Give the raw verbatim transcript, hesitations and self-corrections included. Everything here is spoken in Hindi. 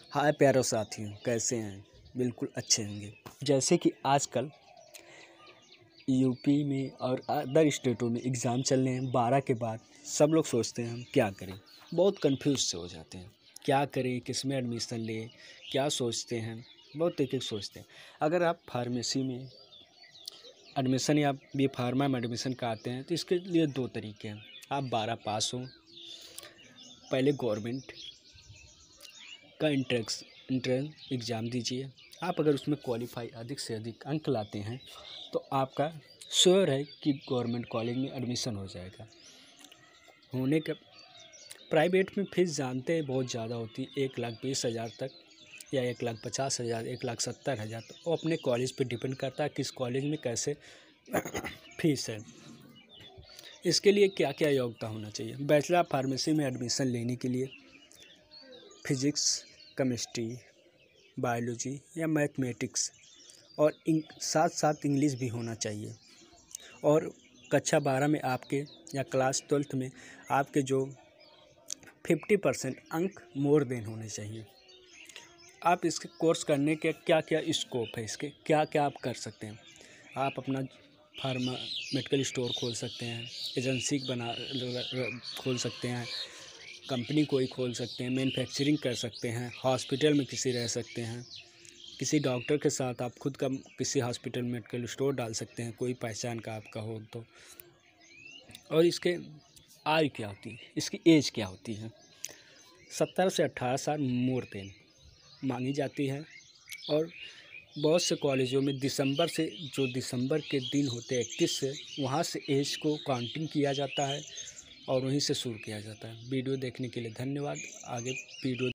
हाय प्यारे साथियों, कैसे हैं? बिल्कुल अच्छे होंगे। जैसे कि आजकल यूपी में और अदर स्टेटों में एग्ज़ाम चल रहे हैं। बारह के बाद सब लोग सोचते हैं हम क्या करें, बहुत कंफ्यूज से हो जाते हैं। क्या करें, किस में एडमिशन लें, क्या सोचते हैं, बहुत एक एक सोचते हैं। अगर आप फार्मेसी में एडमिशन या बी फार्मा में एडमिशन कराते हैं तो इसके लिए दो तरीके हैं। आप बारह पास हों, पहले गवर्नमेंट का इंट्रेंस इंट्रेंस एग्ज़ाम दीजिए। आप अगर उसमें क्वालिफाई अधिक से अधिक अंक लाते हैं तो आपका श्योर है कि गवर्नमेंट कॉलेज में एडमिशन हो जाएगा। होने का प्राइवेट में फीस जानते हैं बहुत ज़्यादा होती है, एक लाख बीस हज़ार तक या एक लाख पचास हज़ार एक लाख सत्तर हज़ार तो वो अपने कॉलेज पे डिपेंड करता है किस कॉलेज में कैसे फीस है। इसके लिए क्या क्या योग्यता होना चाहिए? बैचलर ऑफ फार्मेसी में एडमिशन लेने के लिए फिजिक्स, केमिस्ट्री, बायोलॉजी या मैथमेटिक्स और साथ साथ इंग्लिश भी होना चाहिए। और कक्षा बारह में आपके या क्लास ट्वेल्थ में आपके जो फिफ्टी परसेंट अंक मोर देन होने चाहिए। आप इसके कोर्स करने के क्या क्या स्कोप है, इसके क्या क्या आप कर सकते हैं? आप अपना फार्मा मेडिकल स्टोर खोल सकते हैं, एजेंसी बना खोल सकते हैं, कंपनी कोई खोल सकते हैं, मैन्युफैक्चरिंग कर सकते हैं, हॉस्पिटल में किसी रह सकते हैं, किसी डॉक्टर के साथ आप खुद का किसी हॉस्पिटल में मेडिकल स्टोर डाल सकते हैं, कोई पहचान का आपका हो तो। और इसके आयु क्या होती है, इसकी एज क्या होती है? सत्तर से अट्ठारह साल मोर देन मांगी जाती है। और बहुत से कॉलेजों में दिसंबर से जो दिसंबर के दिन होते हैं इक्कीस से वहाँ से एज को काउंटिंग किया जाता है और वहीं से शुरू किया जाता है। वीडियो देखने के लिए धन्यवाद। आगे वीडियो